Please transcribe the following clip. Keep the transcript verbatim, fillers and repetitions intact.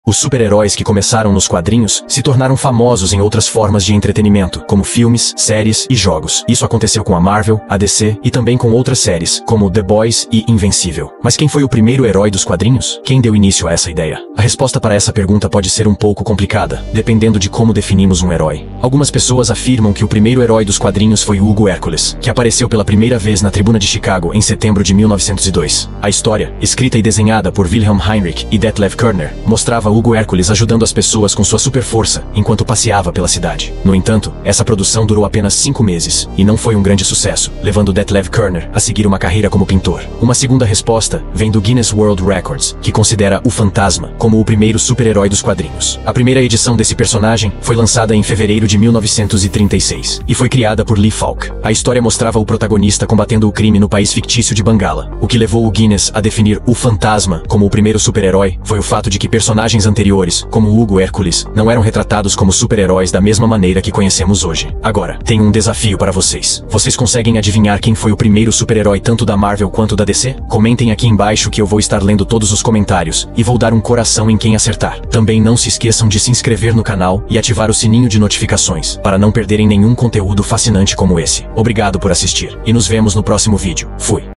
Os super-heróis que começaram nos quadrinhos se tornaram famosos em outras formas de entretenimento, como filmes, séries e jogos. Isso aconteceu com a Marvel, a D C e também com outras séries, como The Boys e Invencível. Mas quem foi o primeiro herói dos quadrinhos? Quem deu início a essa ideia? A resposta para essa pergunta pode ser um pouco complicada, dependendo de como definimos um herói. Algumas pessoas afirmam que o primeiro herói dos quadrinhos foi Hugo Hércules, que apareceu pela primeira vez na Tribuna de Chicago em setembro de mil novecentos e dois. A história, escrita e desenhada por Wilhelm Heinrich e Detlef Körner, mostrava Hugo Hércules ajudando as pessoas com sua super força enquanto passeava pela cidade. No entanto, essa produção durou apenas cinco meses e não foi um grande sucesso, levando Detlef Körner a seguir uma carreira como pintor. Uma segunda resposta vem do Guinness World Records, que considera o Fantasma como o primeiro super-herói dos quadrinhos. A primeira edição desse personagem foi lançada em fevereiro de mil novecentos e trinta e seis e foi criada por Lee Falk. A história mostrava o protagonista combatendo o crime no país fictício de Bangala. O que levou o Guinness a definir o Fantasma como o primeiro super-herói foi o fato de que personagens anteriores, como Hugo Hércules, não eram retratados como super-heróis da mesma maneira que conhecemos hoje. Agora, tenho um desafio para vocês. Vocês conseguem adivinhar quem foi o primeiro super-herói tanto da Marvel quanto da D C? Comentem aqui embaixo que eu vou estar lendo todos os comentários e vou dar um coração em quem acertar. Também não se esqueçam de se inscrever no canal e ativar o sininho de notificações para não perderem nenhum conteúdo fascinante como esse. Obrigado por assistir e nos vemos no próximo vídeo. Fui!